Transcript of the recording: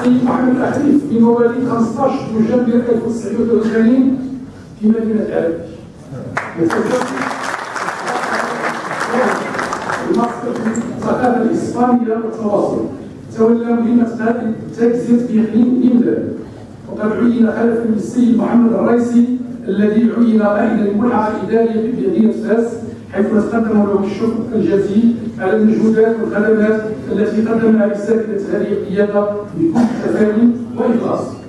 السيد محمد الأحريف بمواليد 15 جويلية 1983 في مدينة عرب. الماستر في الثقافة الإسبانية والتواصل. تولى مهمة تجزئة في إقليم إمداد. وقد عين خلفا للسيد محمد الرئيسي الذي عين قائدا للملحقة الإدارية في مدينة فاس، حيث نتقدم له الشكر الجزيل على المجهودات والخدمات التي قدمها لساكنة هذه القيادة بكل تفاني وإخلاص.